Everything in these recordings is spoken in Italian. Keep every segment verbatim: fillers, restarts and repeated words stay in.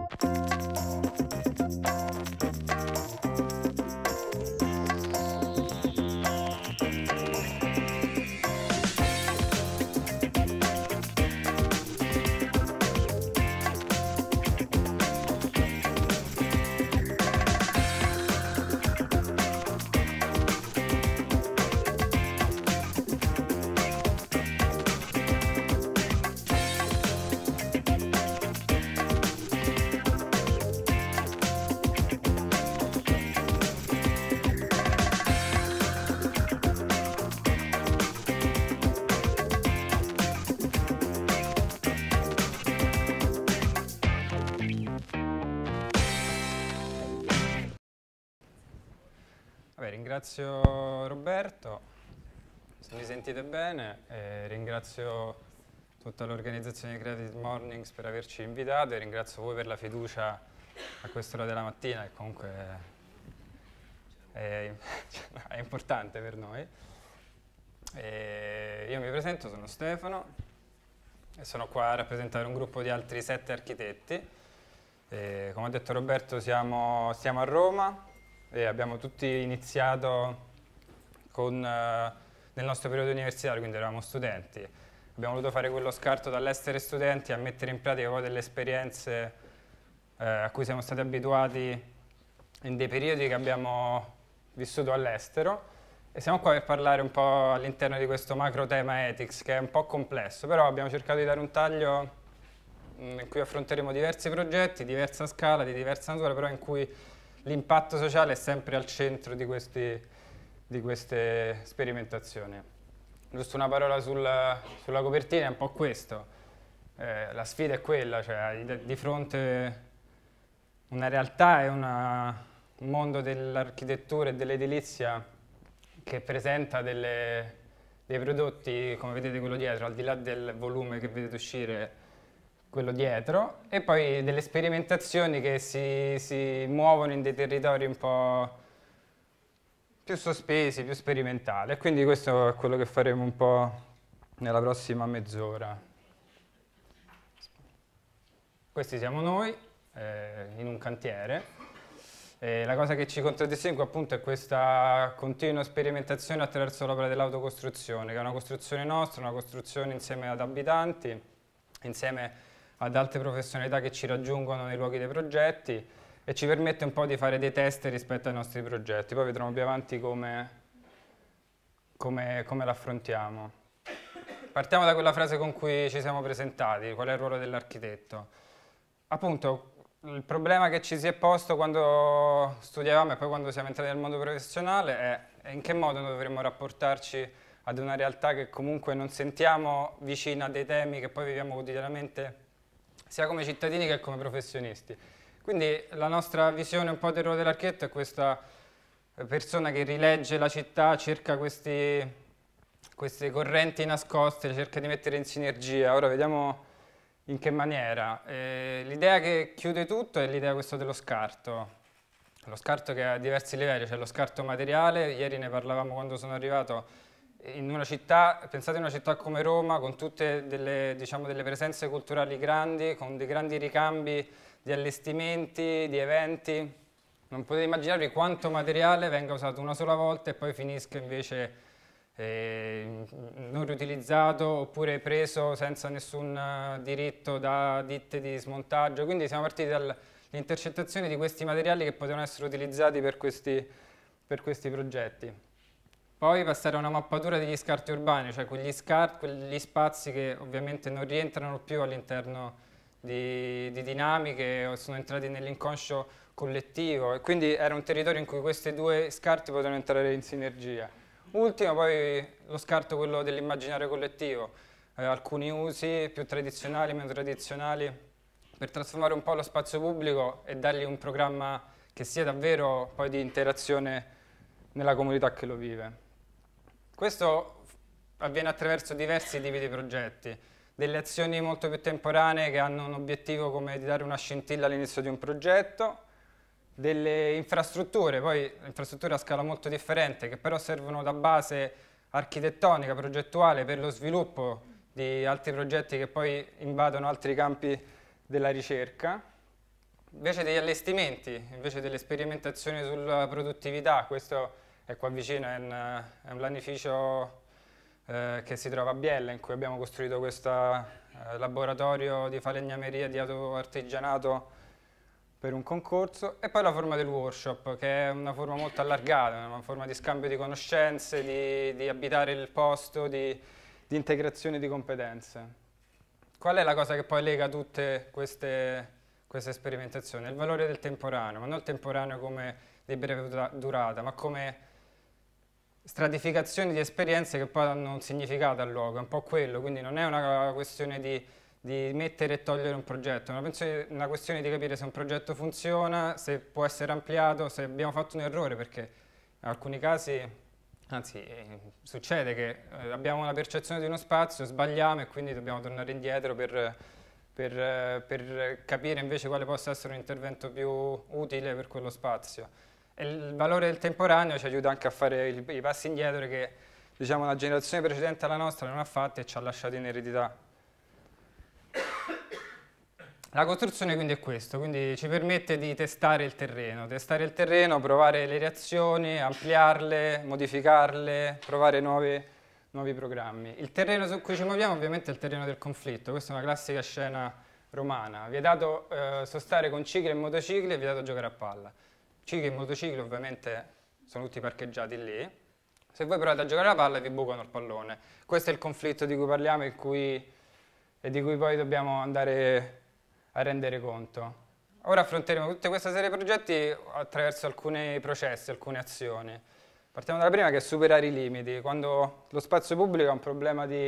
Ringrazio Roberto, se mi sentite bene, e ringrazio tutta l'organizzazione di CreativeMornings per averci invitato e ringrazio voi per la fiducia a quest'ora della mattina, che comunque è, è importante per noi. E io mi presento, sono Stefano e sono qua a rappresentare un gruppo di altri sette architetti. E, come ha detto Roberto, siamo, siamo a Roma. E abbiamo tutti iniziato con, uh, nel nostro periodo universitario, quindi eravamo studenti. Abbiamo voluto fare quello scarto dall'essere studenti a mettere in pratica poi delle esperienze uh, a cui siamo stati abituati in dei periodi che abbiamo vissuto all'estero. E siamo qua per parlare un po' all'interno di questo macro tema ethics, che è un po' complesso, però abbiamo cercato di dare un taglio mh, in cui affronteremo diversi progetti, diversa scala, di diversa natura, però in cui l'impatto sociale è sempre al centro di, questi, di queste sperimentazioni. Giusto una parola sul, sulla copertina, è un po' questo. Eh, la sfida è quella, cioè di, di fronte una realtà e una, un mondo dell'architettura e dell'edilizia che presenta delle, dei prodotti, come vedete quello dietro, al di là del volume che vedete uscire, quello dietro, e poi delle sperimentazioni che si, si muovono in dei territori un po' più sospesi, più sperimentali. E quindi questo è quello che faremo un po' nella prossima mezz'ora. Questi siamo noi, eh, in un cantiere. E la cosa che ci contraddistingue appunto è questa continua sperimentazione attraverso l'opera dell'autocostruzione, che è una costruzione nostra, una costruzione insieme ad abitanti, insieme ad altre professionalità che ci raggiungono nei luoghi dei progetti e ci permette un po' di fare dei test rispetto ai nostri progetti. Poi vedremo più avanti come, come, come l'affrontiamo. Partiamo da quella frase con cui ci siamo presentati, qual è il ruolo dell'architetto. Appunto, il problema che ci si è posto quando studiavamo e poi quando siamo entrati nel mondo professionale è, è in che modo noi dovremmo rapportarci ad una realtà che comunque non sentiamo vicina a dei temi che poi viviamo quotidianamente sia come cittadini che come professionisti. Quindi la nostra visione un po' del ruolo dell'architetto è questa persona che rilegge la città, cerca questi, queste correnti nascoste, cerca di mettere in sinergia. Ora vediamo in che maniera. Eh, l'idea che chiude tutto è l'idea questo dello scarto. Lo scarto che ha diversi livelli, c'è lo scarto materiale, ieri ne parlavamo quando sono arrivato. In una città, pensate in una città come Roma, con tutte delle, diciamo, delle presenze culturali grandi, con dei grandi ricambi di allestimenti, di eventi, non potete immaginarvi quanto materiale venga usato una sola volta e poi finisca invece eh, non riutilizzato oppure preso senza nessun diritto da ditte di smontaggio. Quindi siamo partiti dall'intercettazione di questi materiali che potevano essere utilizzati per questi, per questi progetti. Poi passare a una mappatura degli scarti urbani, cioè quegli, scar quegli spazi che ovviamente non rientrano più all'interno di, di dinamiche o sono entrati nell'inconscio collettivo, e quindi era un territorio in cui questi due scarti potevano entrare in sinergia. Ultimo poi lo scarto, quello dell'immaginario collettivo, eh, alcuni usi più tradizionali, meno tradizionali, per trasformare un po' lo spazio pubblico e dargli un programma che sia davvero poi di interazione nella comunità che lo vive. Questo avviene attraverso diversi tipi di progetti, delle azioni molto più temporanee che hanno un obiettivo come di dare una scintilla all'inizio di un progetto, delle infrastrutture, poi infrastrutture a scala molto differente, che però servono da base architettonica, progettuale per lo sviluppo di altri progetti che poi invadono altri campi della ricerca, invece degli allestimenti, invece delle sperimentazioni sulla produttività, questo è qua vicino, è un, è un lanificio eh, che si trova a Biella, in cui abbiamo costruito questo eh, laboratorio di falegnameria di autoartigianato per un concorso, e poi la forma del workshop, che è una forma molto allargata, una forma di scambio di conoscenze, di, di abitare il posto, di, di integrazione di competenze. Qual è la cosa che poi lega tutte queste, queste sperimentazioni? Il valore del temporaneo, ma non il temporaneo come di breve durata, ma come stratificazioni di esperienze che poi hanno un significato al luogo, è un po' quello, quindi non è una questione di, di mettere e togliere un progetto, è una, pensione, una questione di capire se un progetto funziona, se può essere ampliato, se abbiamo fatto un errore, perché in alcuni casi... Anzi, eh, succede che eh, abbiamo una percezione di uno spazio, sbagliamo e quindi dobbiamo tornare indietro per, per, eh, per capire invece quale possa essere un intervento più utile per quello spazio. E il valore del temporaneo ci aiuta anche a fare il, i passi indietro che, diciamo, una generazione precedente alla nostra non ha fatto e ci ha lasciato in eredità. La costruzione quindi è questo, quindi ci permette di testare il terreno, testare il terreno, provare le reazioni, ampliarle, modificarle, provare nuovi, nuovi programmi. Il terreno su cui ci muoviamo ovviamente è il terreno del conflitto, questa è una classica scena romana, vi è dato eh, sostare con cicli e motocicli e vi è dato giocare a palla. Cicli e motocicli ovviamente sono tutti parcheggiati lì, se voi provate a giocare a palla vi bucano il pallone. Questo è il conflitto di cui parliamo e, cui, e di cui poi dobbiamo andare a rendere conto. Ora affronteremo tutta questa serie di progetti attraverso alcuni processi, alcune azioni. Partiamo dalla prima, che è superare i limiti. Quando lo spazio pubblico ha un problema di,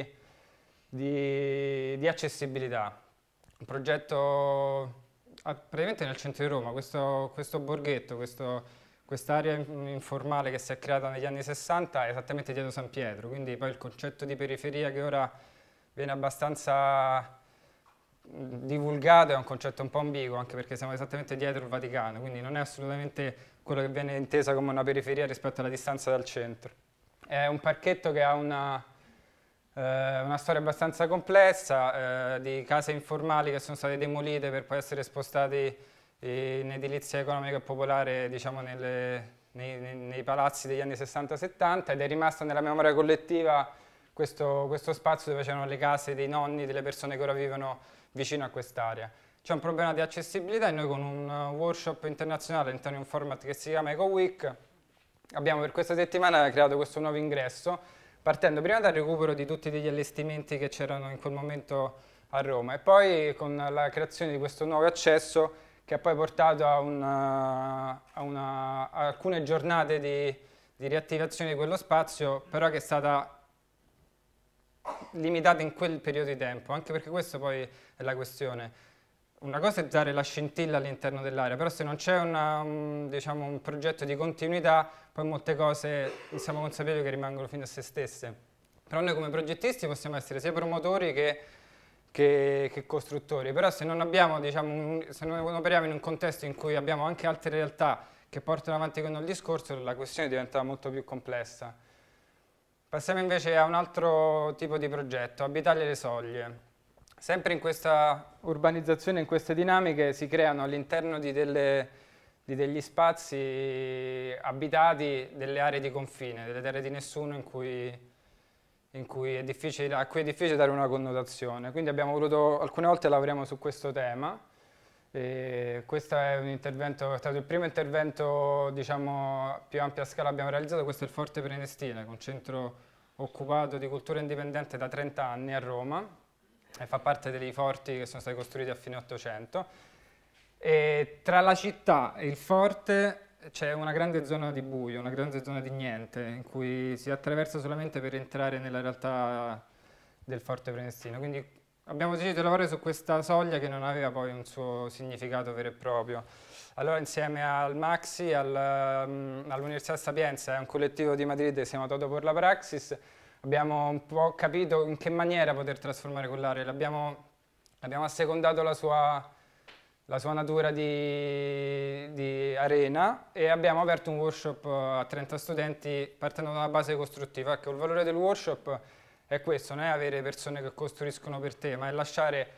di, di accessibilità. Un progetto praticamente nel centro di Roma, questo, questo borghetto, quest'area informale che si è creata negli anni sessanta è esattamente dietro San Pietro, quindi poi il concetto di periferia che ora viene abbastanza divulgato è un concetto un po' ambiguo, anche perché siamo esattamente dietro il Vaticano, quindi non è assolutamente quello che viene intesa come una periferia rispetto alla distanza dal centro. È un parchetto che ha una, eh, una storia abbastanza complessa, eh, di case informali che sono state demolite per poi essere spostate in edilizia economica e popolare, diciamo, nelle, nei, nei, nei palazzi degli anni sessanta settanta, ed è rimasta nella memoria collettiva questo, questo spazio dove c'erano le case dei nonni, delle persone che ora vivono vicino a quest'area. C'è un problema di accessibilità e noi con un workshop internazionale all'interno di un format che si chiama Eco Week abbiamo per questa settimana creato questo nuovo ingresso, partendo prima dal recupero di tutti degli allestimenti che c'erano in quel momento a Roma e poi con la creazione di questo nuovo accesso che ha poi portato a, una, a, una, a alcune giornate di, di riattivazione di quello spazio, però che è stata limitata in quel periodo di tempo, anche perché questo poi è la questione. Una cosa è dare la scintilla all'interno dell'area, però se non c'è un, diciamo, un progetto di continuità, poi molte cose siamo consapevoli che rimangono fino a se stesse. Però noi come progettisti possiamo essere sia promotori che, che, che costruttori, però se non, abbiamo, diciamo, un, se non operiamo in un contesto in cui abbiamo anche altre realtà che portano avanti con il discorso, la questione diventa molto più complessa. Passiamo invece a un altro tipo di progetto, abitare le soglie. Sempre in questa urbanizzazione, in queste dinamiche, si creano all'interno di, delle, di degli spazi abitati delle aree di confine, delle terre di nessuno in cui, in cui è difficile, a cui è difficile dare una connotazione. Quindi abbiamo voluto, alcune volte lavoriamo su questo tema. E questo è un intervento, è stato il primo intervento, diciamo, più ampia scala che abbiamo realizzato. Questo è il Forte Prenestina, un centro occupato di cultura indipendente da trenta anni a Roma, e fa parte dei forti che sono stati costruiti a fine Ottocento. E tra la città e il forte c'è una grande zona di buio, una grande zona di niente, in cui si attraversa solamente per entrare nella realtà del Forte Prenestina. Quindi abbiamo deciso di lavorare su questa soglia che non aveva poi un suo significato vero e proprio. Allora insieme al Maxi, al, um, all'Università Sapienza e a un collettivo di Madrid che si chiama Todo por la Praxis, abbiamo un po' capito in che maniera poter trasformare quell'area. L'abbiamo abbiamo assecondato la sua, la sua natura di, di arena e abbiamo aperto un workshop a trenta studenti partendo da una base costruttiva. Ecco, il valore del workshop è questo, non è avere persone che costruiscono per te, ma è lasciare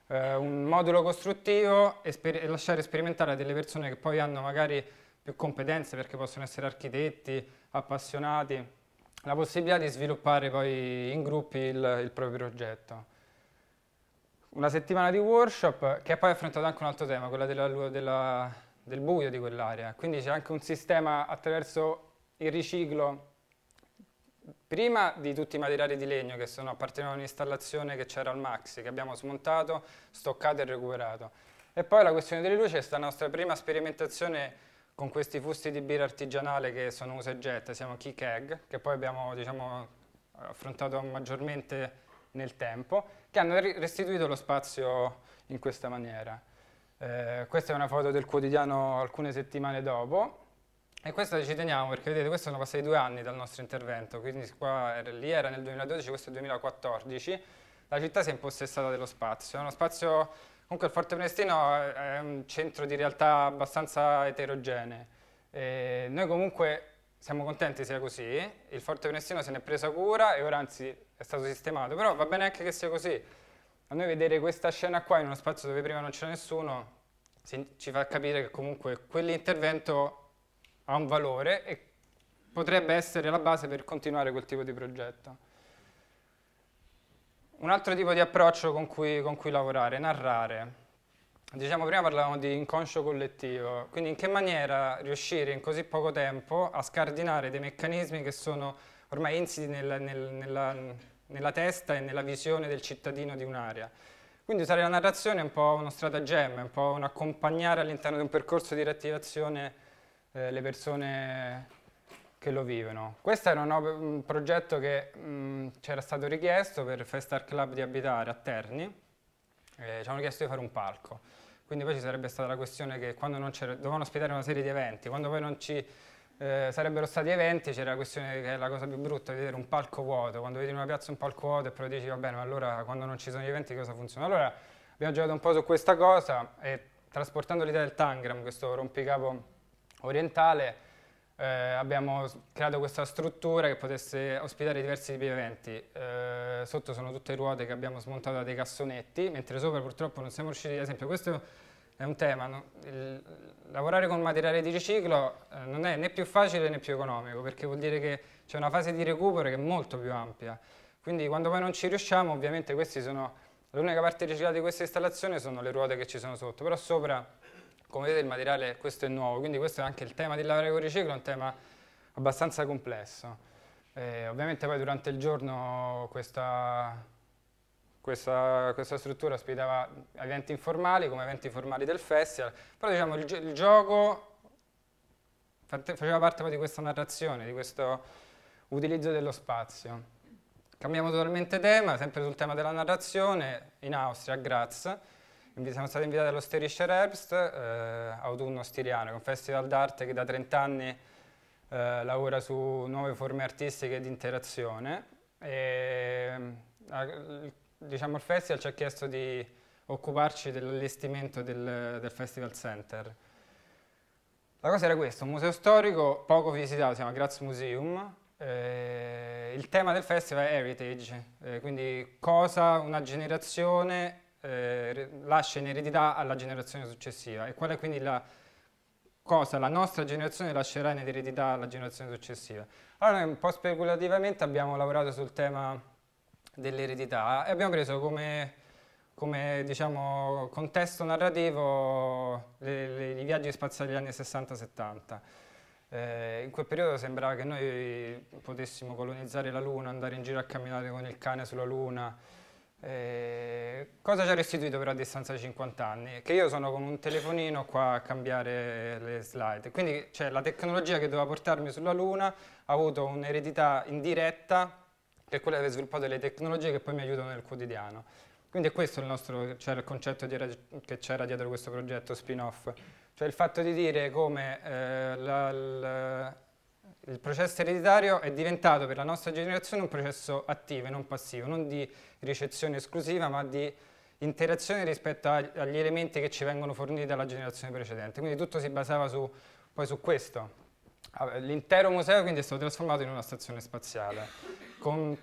eh, un modulo costruttivo e, e lasciare sperimentare a delle persone che poi hanno magari più competenze, perché possono essere architetti, appassionati, la possibilità di sviluppare poi in gruppi il, il proprio progetto. Una settimana di workshop che poi ha affrontato anche un altro tema, quello della, della, del buio di quell'area. Quindi c'è anche un sistema attraverso il riciclo, prima di tutti i materiali di legno che sono, appartenevano a un'installazione che c'era al Maxi, che abbiamo smontato, stoccato e recuperato. E poi la questione delle luci è stata la nostra prima sperimentazione con questi fusti di birra artigianale che sono usa e getta, siamo Key Keg, che poi abbiamo, diciamo, affrontato maggiormente nel tempo, che hanno restituito lo spazio in questa maniera. Eh, questa è una foto del quotidiano alcune settimane dopo, e questa ci teniamo perché vedete, questi sono passati due anni dal nostro intervento, quindi qua era, lì era nel duemiladodici, questo è il duemilaquattordici, la città si è impossessata dello spazio. È uno spazio, comunque il Forte Prenestina è un centro di realtà abbastanza eterogenee. E noi comunque siamo contenti sia così, il Forte Prenestina se ne è presa cura e ora anzi è stato sistemato, però va bene anche che sia così. A noi vedere questa scena qua in uno spazio dove prima non c'era nessuno si, ci fa capire che comunque quell'intervento ha un valore e potrebbe essere la base per continuare quel tipo di progetto. Un altro tipo di approccio con cui, con cui lavorare, narrare. Diciamo, prima parlavamo di inconscio collettivo, quindi in che maniera riuscire in così poco tempo a scardinare dei meccanismi che sono ormai insiti nel, nel, nella, nella testa e nella visione del cittadino di un'area. Quindi usare la narrazione è un po' uno stratagemma, è un po' un accompagnare all'interno di un percorso di riattivazione eh, le persone che lo vivono. Questo era un, un progetto che ci era stato richiesto per Fest Art Club di abitare a Terni, eh, ci hanno chiesto di fare un palco. Quindi poi ci sarebbe stata la questione che quando non c'era, dovevano ospitare una serie di eventi, quando poi non ci eh, sarebbero stati eventi c'era la questione che è la cosa più brutta, vedere un palco vuoto, quando vedi in una piazza un palco vuoto e poi dici va bene, ma allora quando non ci sono gli eventi cosa funziona? Allora abbiamo giocato un po' su questa cosa e trasportando l'idea del Tangram, questo rompicapo orientale, eh, abbiamo creato questa struttura che potesse ospitare diversi tipi di eventi. Eh, sotto sono tutte ruote che abbiamo smontato da dei cassonetti, mentre sopra purtroppo non siamo riusciti, ad esempio questo è un tema, no? Il, lavorare con materiale di riciclo eh, non è né più facile né più economico, perché vuol dire che c'è una fase di recupero che è molto più ampia. Quindi quando poi non ci riusciamo, ovviamente questi sono, l'unica parte riciclata di questa installazione sono le ruote che ci sono sotto, però sopra, come vedete, il materiale questo è nuovo, quindi questo è anche il tema di lavorare con il riciclo, è un tema abbastanza complesso. Eh, ovviamente poi durante il giorno questa, questa, questa struttura ospitava eventi informali come eventi formali del festival, però diciamo il, il gioco faceva parte poi di questa narrazione, di questo utilizzo dello spazio. Cambiamo totalmente tema, sempre sul tema della narrazione, in Austria, a Graz. Siamo stati invitati allo Styrischer Herbst, eh, autunno stiriano, che è un festival d'arte che da trent'anni eh, lavora su nuove forme artistiche e di interazione. E, eh, diciamo, il festival ci ha chiesto di occuparci dell'allestimento del, del Festival Center. La cosa era questa, un museo storico poco visitato, si chiama Graz Museum. Eh, il tema del festival è heritage, eh, quindi cosa una generazione Eh, lascia in eredità alla generazione successiva e qual è quindi la cosa la nostra generazione lascerà in eredità alla generazione successiva. Allora noi un po' speculativamente abbiamo lavorato sul tema dell'eredità e abbiamo preso come, come diciamo, contesto narrativo le, le, i viaggi spaziali degli anni sessanta settanta. Eh, in quel periodo sembrava che noi potessimo colonizzare la Luna, andare in giro a camminare con il cane sulla Luna. Eh, cosa ci ha restituito però a distanza di cinquanta anni? Che io sono con un telefonino qua a cambiare le slide, quindi cioè, la tecnologia che doveva portarmi sulla Luna ha avuto un'eredità indiretta che è quella di aver sviluppato delle tecnologie che poi mi aiutano nel quotidiano. Quindi è questo il nostro, cioè il concetto di, che c'era dietro questo progetto spin-off, cioè il fatto di dire come eh, la, la, il processo ereditario è diventato per la nostra generazione un processo attivo e non passivo, non di ricezione esclusiva, ma di interazione rispetto agli elementi che ci vengono forniti dalla generazione precedente. Quindi tutto si basava su, poi su questo. L'intero museo quindi è stato trasformato in una stazione spaziale, con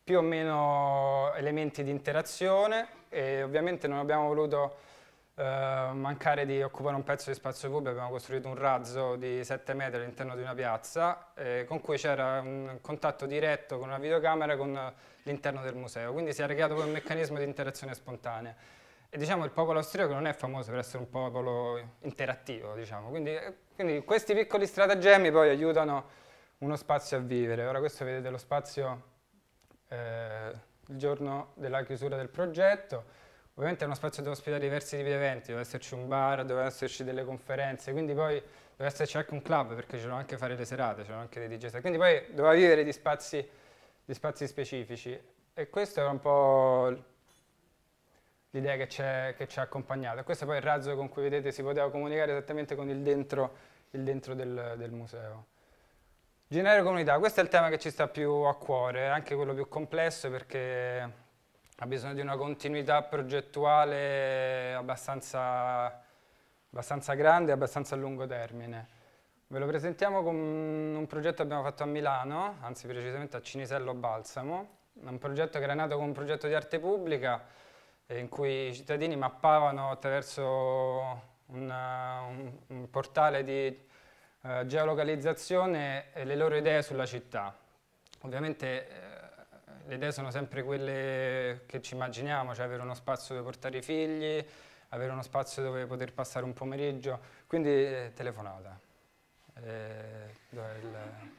più o meno elementi di interazione e ovviamente non abbiamo voluto eh, mancare di occupare un pezzo di spazio pubblico, abbiamo costruito un razzo di sette metri all'interno di una piazza eh, con cui c'era un contatto diretto con una videocamera con l'interno del museo, quindi si è creato un meccanismo di interazione spontanea. E diciamo il popolo austriaco non è famoso per essere un popolo interattivo, diciamo, quindi, quindi questi piccoli stratagemmi poi aiutano uno spazio a vivere. Ora questo vedete lo spazio eh, il giorno della chiusura del progetto, ovviamente è uno spazio dove ospitare diversi tipi di eventi, deve esserci un bar, deve esserci delle conferenze, quindi poi deve esserci anche un club perché ci devono anche fare le serate, ci devono anche dei D J set, quindi poi doveva vivere di spazi, di spazi specifici e questo era un po' l'idea che ci ha accompagnato. E questo poi è il razzo con cui vedete si poteva comunicare esattamente con il dentro, il dentro del, del museo. Generare comunità, questo è il tema che ci sta più a cuore, anche quello più complesso perché ha bisogno di una continuità progettuale abbastanza, abbastanza grande e abbastanza a lungo termine. Ve lo presentiamo con un progetto che abbiamo fatto a Milano, anzi precisamente a Cinisello Balsamo, un progetto che era nato come un progetto di arte pubblica in cui i cittadini mappavano attraverso una, un, un portale di uh, geolocalizzazione le loro idee sulla città. Ovviamente eh, le idee sono sempre quelle che ci immaginiamo, cioè avere uno spazio dove portare i figli, avere uno spazio dove poter passare un pomeriggio, quindi eh, telefonata. Eh, dov'è il...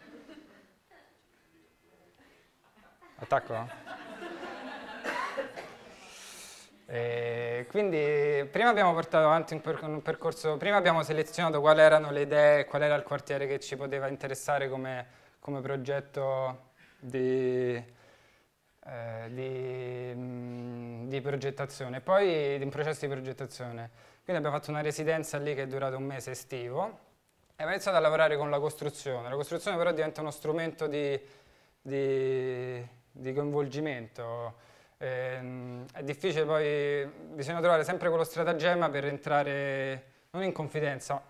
Attacco? E quindi prima abbiamo portato avanti un, per, un percorso, prima abbiamo selezionato quali erano le idee, qual era il quartiere che ci poteva interessare come, come progetto di, eh, di, mh, di progettazione, poi di un processo di progettazione. Quindi abbiamo fatto una residenza lì che è durata un mese estivo e abbiamo iniziato a lavorare con la costruzione. La costruzione però diventa uno strumento di, di, di coinvolgimento. Eh, è difficile poi, bisogna trovare sempre quello stratagemma per entrare, non in confidenza,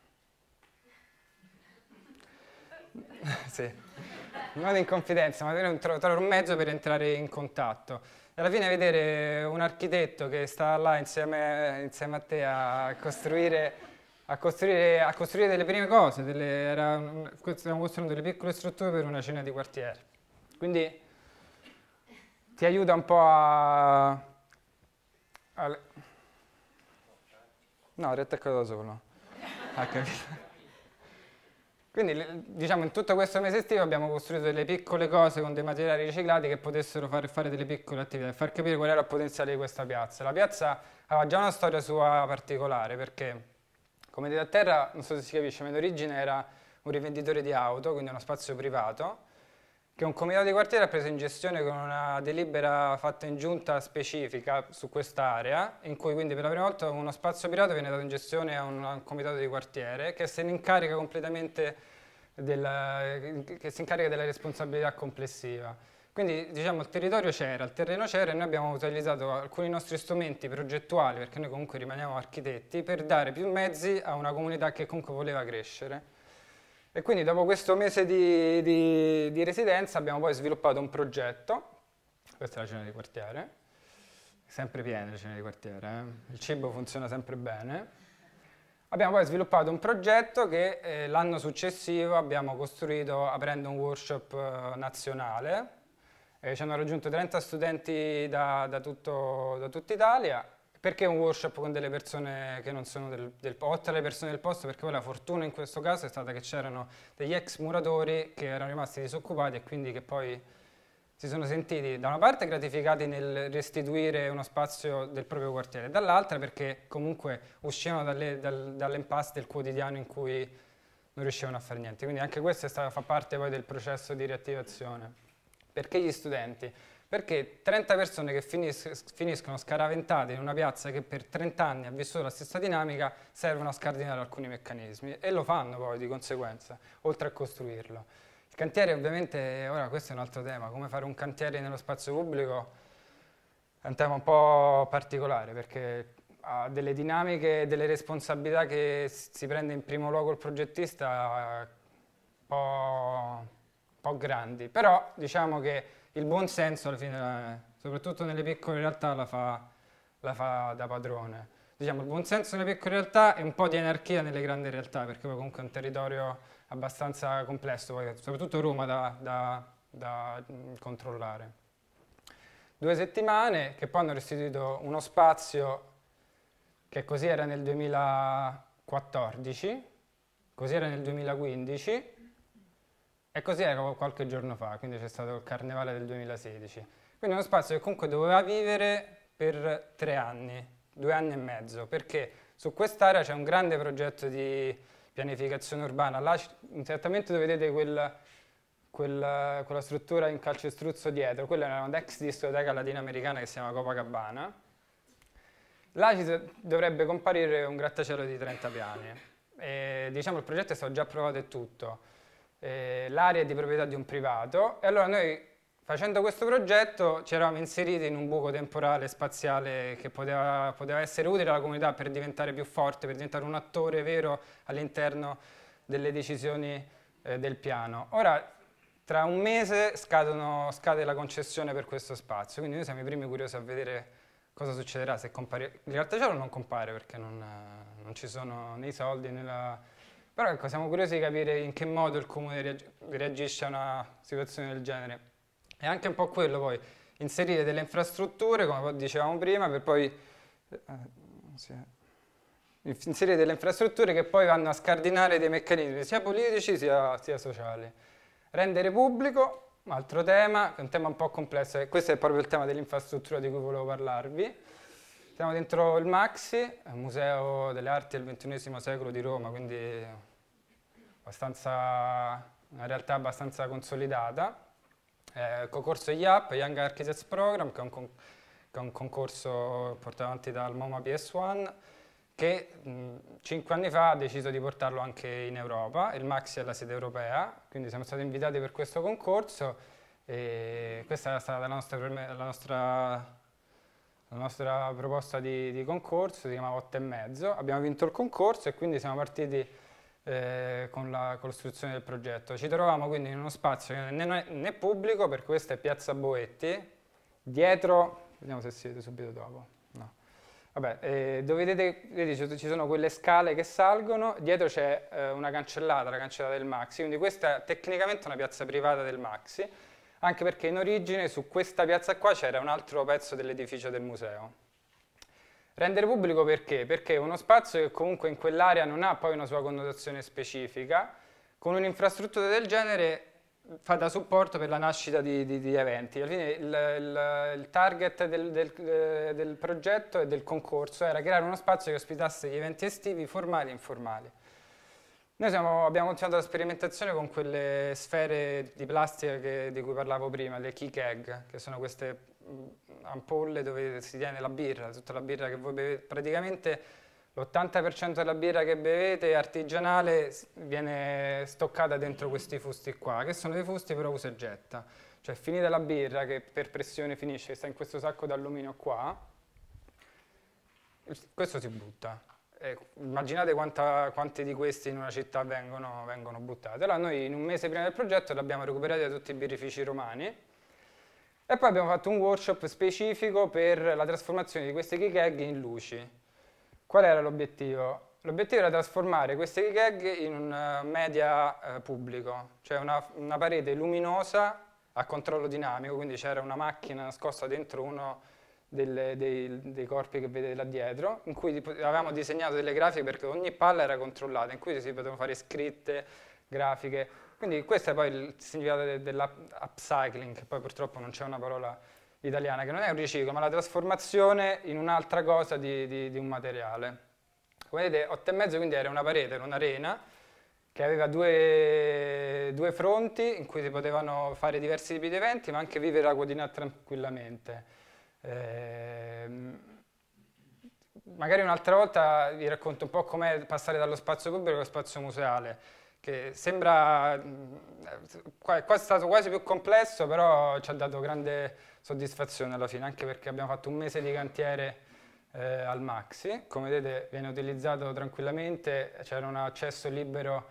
sì, non in confidenza, ma trovare un mezzo per entrare in contatto. E alla fine vedere un architetto che sta là insieme, insieme a te a costruire, a, costruire, a costruire delle prime cose, delle, era, stiamo costruendo delle piccole strutture per una cena di quartiere. Quindi ti aiuta un po' a... a no, ho riattaccato da solo. Ha capito. Quindi, diciamo, in tutto questo mese estivo abbiamo costruito delle piccole cose con dei materiali riciclati che potessero fare, fare delle piccole attività e far capire qual era il potenziale di questa piazza. La piazza aveva già una storia sua particolare perché, come vedete a terra, non so se si capisce, ma in origine era un rivenditore di auto, quindi uno spazio privato, che un comitato di quartiere ha preso in gestione con una delibera fatta in giunta specifica su quest'area, in cui quindi per la prima volta uno spazio privato viene dato in gestione a un, a un comitato di quartiere che se ne incarica completamente della, che si incarica della responsabilità complessiva. Quindi diciamo il territorio c'era, il terreno c'era e noi abbiamo utilizzato alcuni nostri strumenti progettuali, perché noi comunque rimaniamo architetti, per dare più mezzi a una comunità che comunque voleva crescere. E quindi dopo questo mese di, di, di residenza abbiamo poi sviluppato un progetto, questa è la cena di quartiere, sempre piena la cena di quartiere, eh? Il cibo funziona sempre bene. Abbiamo poi sviluppato un progetto che eh, l'anno successivo abbiamo costruito aprendo un workshop eh, nazionale, eh, ci hanno raggiunto trenta studenti da, da, tutto, da tutta Italia. Perché un workshop con delle persone che non sono del, del posto, le persone del posto? Perché poi la fortuna in questo caso è stata che c'erano degli ex muratori che erano rimasti disoccupati e quindi che poi si sono sentiti da una parte gratificati nel restituire uno spazio del proprio quartiere, dall'altra perché comunque uscivano dalle, dal, dall'impasse del quotidiano in cui non riuscivano a fare niente. Quindi anche questo è stato, fa parte poi del processo di riattivazione. Perché gli studenti? Perché trenta persone che finis finiscono scaraventate in una piazza che per trenta anni ha vissuto la stessa dinamica servono a scardinare alcuni meccanismi e lo fanno poi di conseguenza, oltre a costruirlo. Il cantiere ovviamente, ora questo è un altro tema, come fare un cantiere nello spazio pubblico è un tema un po' particolare perché ha delle dinamiche, delle responsabilità che si prende in primo luogo il progettista un po', un po' grandi, però diciamo che il buon senso alla fine, eh, soprattutto nelle piccole realtà, la fa, la fa da padrone. Diciamo, il buon senso nelle piccole realtà e un po' di anarchia nelle grandi realtà, perché poi comunque è un territorio abbastanza complesso, poi, soprattutto Roma, da, da, da mh, controllare. Due settimane che poi hanno restituito uno spazio che così era nel duemilaquattordici, così era nel duemilaquindici e così era qualche giorno fa, quindi c'è stato il carnevale del duemilasedici. Quindi uno spazio che comunque doveva vivere per tre anni, due anni e mezzo, perché su quest'area c'è un grande progetto di pianificazione urbana. Là, esattamente dove vedete quel, quel, quella struttura in calcestruzzo dietro, quella era un'ex discoteca latinoamericana che si chiama Copacabana. Là ci dovrebbe comparire un grattacielo di trenta piani. E, diciamo, il progetto è stato già approvato e tutto. L'area è di proprietà di un privato e allora noi, facendo questo progetto, ci eravamo inseriti in un buco temporale spaziale che poteva, poteva essere utile alla comunità per diventare più forte, per diventare un attore vero all'interno delle decisioni eh, del piano. Ora, tra un mese scadono, scade la concessione per questo spazio, quindi noi siamo i primi curiosi a vedere cosa succederà se compare. Il grattacielo non compare perché non, non ci sono né i soldi né la... Però ecco, siamo curiosi di capire in che modo il comune reagisce a una situazione del genere. E anche un po' quello poi, inserire delle infrastrutture, come dicevamo prima, per poi eh, sì. inserire delle infrastrutture che poi vanno a scardinare dei meccanismi sia politici sia, sia sociali. Rendere pubblico, un altro tema, è un tema un po' complesso, e questo è proprio il tema dell'infrastruttura di cui volevo parlarvi. Siamo dentro il Maxi, il Museo delle Arti del ventunesimo secolo di Roma, quindi abbastanza, una realtà abbastanza consolidata. Eh, concorso Y A P, Young Architects Program, che è un, con, che è un concorso portato avanti dal MoMA P S uno, che mh, cinque anni fa ha deciso di portarlo anche in Europa. Il Maxi è la sede europea, quindi siamo stati invitati per questo concorso e questa è stata la nostra, la nostra La nostra proposta di, di concorso, si chiamava otto e mezzo, abbiamo vinto il concorso e quindi siamo partiti eh, con la costruzione del progetto. Ci trovavamo quindi in uno spazio che non è né pubblico, perché questa è Piazza Boetti, dietro, vediamo se si vede subito dopo, no. Vabbè, eh, dove vedete, vedete ci sono quelle scale che salgono, dietro c'è eh, una cancellata, la cancellata del Maxi, quindi questa è tecnicamente una piazza privata del Maxi, anche perché in origine su questa piazza qua c'era un altro pezzo dell'edificio del museo. Rendere pubblico perché? Perché è uno spazio che comunque in quell'area non ha poi una sua connotazione specifica, con un'infrastruttura del genere fa da supporto per la nascita di, di, di eventi. Alla fine il, il, il target del, del, del progetto e del concorso era creare uno spazio che ospitasse gli eventi estivi formali e informali. Noi siamo, abbiamo continuato la sperimentazione con quelle sfere di plastica che, di cui parlavo prima, le key keg, che sono queste ampolle dove si tiene la birra, tutta la birra che voi bevete. Praticamente l'ottanta per cento della birra che bevete artigianale viene stoccata dentro questi fusti qua, che sono dei fusti però usa e getta. Cioè finita la birra, che per pressione finisce, sta in questo sacco d'alluminio qua, questo si butta. Eh, immaginate quanta, quanti di questi in una città vengono, vengono buttati. Allora noi in un mese prima del progetto li abbiamo recuperati da tutti i birrifici romani e poi abbiamo fatto un workshop specifico per la trasformazione di questi key keg in luci. Qual era l'obiettivo? L'obiettivo era trasformare questi key keg in un media eh, pubblico, cioè una, una parete luminosa a controllo dinamico, quindi c'era una macchina nascosta dentro uno Delle, dei, dei corpi che vedete là dietro, in cui avevamo disegnato delle grafiche perché ogni palla era controllata, in cui si potevano fare scritte, grafiche. Quindi questo è poi il significato de, dell'upcycling, che poi purtroppo non c'è una parola italiana, che non è un riciclo, ma la trasformazione in un'altra cosa di, di, di un materiale. Come vedete, otto e mezzo quindi era una parete, era un'arena, che aveva due, due fronti in cui si potevano fare diversi tipi di eventi, ma anche vivere la quotidianità tranquillamente. Eh, magari un'altra volta vi racconto un po' com'è passare dallo spazio pubblico allo spazio museale, che sembra qua è stato quasi più complesso, però ci ha dato grande soddisfazione alla fine, anche perché abbiamo fatto un mese di cantiere eh, al Maxi, come vedete viene utilizzato tranquillamente, c'era un accesso libero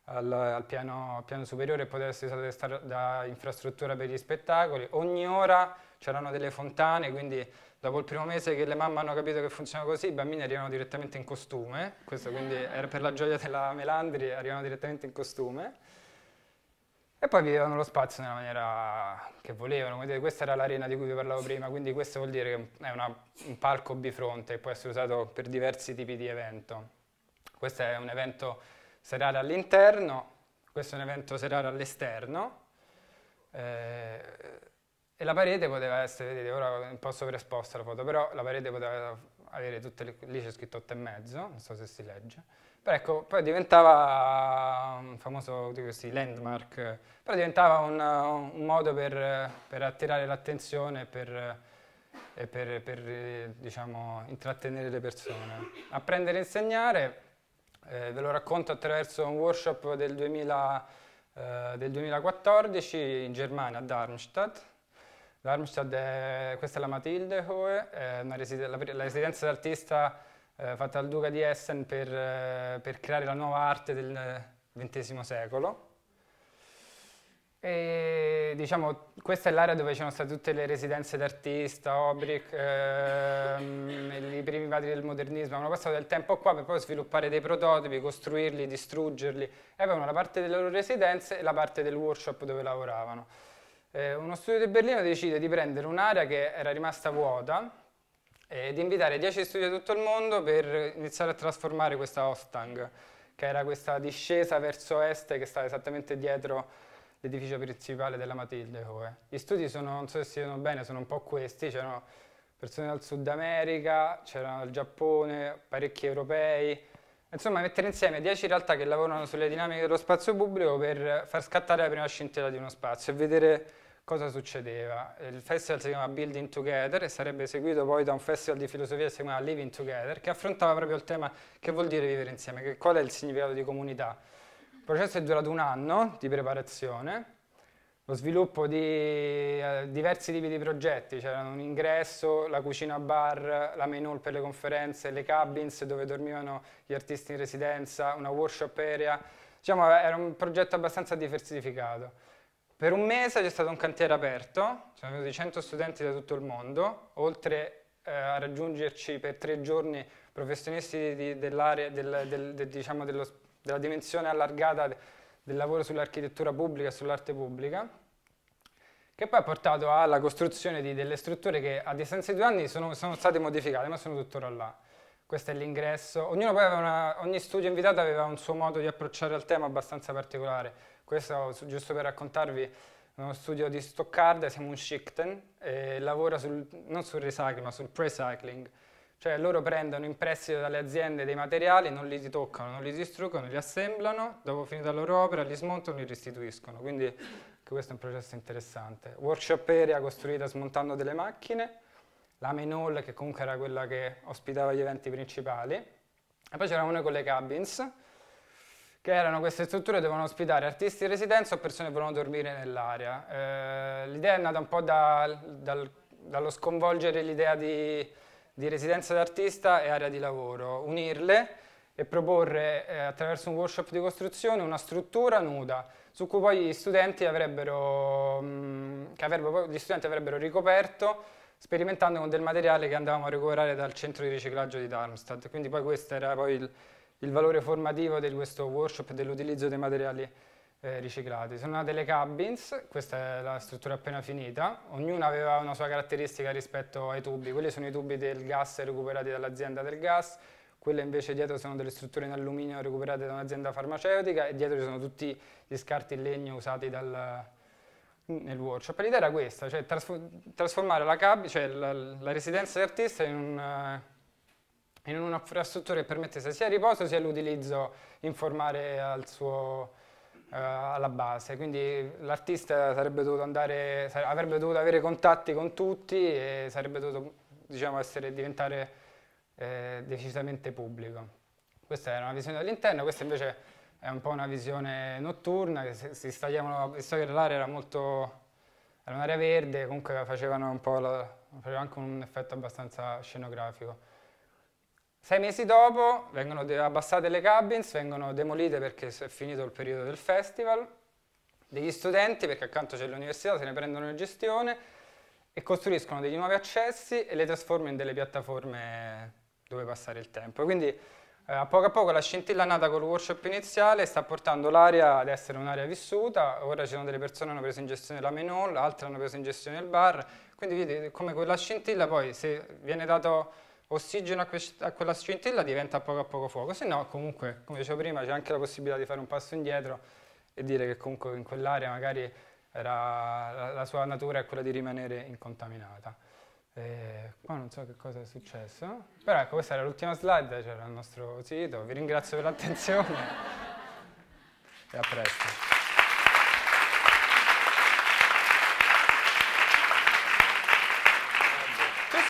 al, al, piano, al piano superiore e poteva essere usato da infrastruttura per gli spettacoli. Ogni ora c'erano delle fontane, quindi dopo il primo mese che le mamme hanno capito che funziona così, i bambini arrivano direttamente in costume, questo quindi era per la gioia della Melandri, arrivano direttamente in costume. E poi vivevano lo spazio nella maniera che volevano, quindi questa era l'arena di cui vi parlavo prima, quindi questo vuol dire che è una, un palco bifronte che può essere usato per diversi tipi di evento. Questo è un evento serale all'interno, questo è un evento serale all'esterno, eh, e la parete poteva essere, vedete, ora è un po' sovraesposta la foto, però la parete poteva avere tutte le, lì c'è scritto otto e mezzo, non so se si legge. Però ecco, poi diventava un famoso di questi landmark, però diventava un, un modo per, per attirare l'attenzione e per, e per, per diciamo, intrattenere le persone. Apprendere e insegnare, eh, ve lo racconto attraverso un workshop del, duemila, eh, del duemilaquattordici in Germania, a Darmstadt. Darmstadt è, questa è la Mathildehohe, è una residen- la, la residenza d'artista Eh, fatta dal duca di Essen per, eh, per creare la nuova arte del ventesimo secolo. E diciamo, questa è l'area dove c'erano state tutte le residenze d'artista, Obrick, ehm, i primi padri del modernismo, hanno passato del tempo qua per poi sviluppare dei prototipi, costruirli, distruggerli, e avevano la parte delle loro residenze e la parte del workshop dove lavoravano. Eh, uno studio di Berlino decide di prendere un'area che era rimasta vuota e di invitare dieci studi da tutto il mondo per iniziare a trasformare questa Ostang, che era questa discesa verso est che stava esattamente dietro l'edificio principale della Mathildehohe. Gli studi sono, non so se si vedono bene, sono un po' questi, c'erano persone dal Sud America, c'erano dal Giappone, parecchi europei, insomma mettere insieme dieci realtà che lavorano sulle dinamiche dello spazio pubblico per far scattare la prima scintilla di uno spazio e vedere cosa succedeva. Il festival si chiama Building Together e sarebbe seguito poi da un festival di filosofia che si chiama Living Together, che affrontava proprio il tema che vuol dire vivere insieme, che qual è il significato di comunità. Il processo è durato un anno di preparazione, lo sviluppo di eh, diversi tipi di progetti, c'erano un ingresso, la cucina bar, la main hall per le conferenze, le cabins dove dormivano gli artisti in residenza, una workshop area, diciamo era un progetto abbastanza diversificato. Per un mese c'è stato un cantiere aperto, sono venuti cento studenti da tutto il mondo, oltre eh, a raggiungerci per tre giorni professionisti di, dell'area, del, del, del, diciamo dello, della dimensione allargata del lavoro sull'architettura pubblica e sull'arte pubblica, che poi ha portato alla costruzione di delle strutture che a distanza di due anni sono, sono state modificate, ma sono tuttora là. Questo è l'ingresso. Ognuno poi aveva una, ogni studio invitato aveva un suo modo di approcciare al tema abbastanza particolare. Questo, giusto per raccontarvi, uno studio di Stoccarda, siamo un Schichten, e lavora sul, non sul recycling, ma sul pre-cycling. Cioè loro prendono in prestito dalle aziende dei materiali, non li toccano, non li distruggono, li assemblano, dopo finita la loro opera li smontano e li restituiscono. Quindi anche questo è un processo interessante. Workshop area costruita smontando delle macchine, la main hall che comunque era quella che ospitava gli eventi principali, e poi c'erano noi con le cabins, che erano queste strutture che dovevano ospitare artisti in residenza o persone che volevano dormire nell'area. Eh, l'idea è nata un po' da, dal, dallo sconvolgere l'idea di, di residenza d'artista e area di lavoro, unirle e proporre eh, attraverso un workshop di costruzione una struttura nuda su cui poi gli studenti avrebbero, mh, che avrebbero, gli studenti avrebbero ricoperto sperimentando con del materiale che andavamo a recuperare dal centro di riciclaggio di Darmstadt. Quindi poi questo era poi il il valore formativo di questo workshop e dell'utilizzo dei materiali eh, riciclati. Sono nate le cabins, questa è la struttura appena finita, ognuna aveva una sua caratteristica rispetto ai tubi, quelli sono i tubi del gas recuperati dall'azienda del gas, quelle invece dietro sono delle strutture in alluminio recuperate da un'azienda farmaceutica e dietro ci sono tutti gli scarti in legno usati dal, nel workshop. L'idea era questa, cioè trasformare la, cab- cioè la, la residenza dell'artista in un... in un'infrastruttura che permettesse sia il riposo sia l'utilizzo informale al suo, uh, alla base. Quindi l'artista sarebbe dovuto andare, sare- avrebbe dovuto avere contatti con tutti e sarebbe dovuto, diciamo, essere, diventare eh, decisamente pubblico. Questa era una visione dall'interno, questa invece è un po' una visione notturna, che si, si stagliavano, visto che l'area era molto, era un'area verde, comunque facevano un po' la, faceva anche un effetto abbastanza scenografico. Sei mesi dopo vengono abbassate le cabins, vengono demolite perché è finito il periodo del festival, degli studenti, perché accanto c'è l'università, se ne prendono in gestione e costruiscono degli nuovi accessi e le trasformano in delle piattaforme dove passare il tempo. Quindi eh, a poco a poco la scintilla nata con il workshop iniziale sta portando l'area ad essere un'area vissuta. Ora ci sono delle persone che hanno preso in gestione la main hall, altre hanno preso in gestione il bar, quindi vedi come quella scintilla poi, se viene dato ossigeno a, que a quella scintilla, diventa a poco a poco fuoco, se no comunque, come dicevo prima, c'è anche la possibilità di fare un passo indietro e dire che comunque in quell'area magari era, la, la sua natura è quella di rimanere incontaminata. E qua non so che cosa è successo, però ecco, questa era l'ultima slide, c'era il nostro sito, vi ringrazio per l'attenzione e a presto.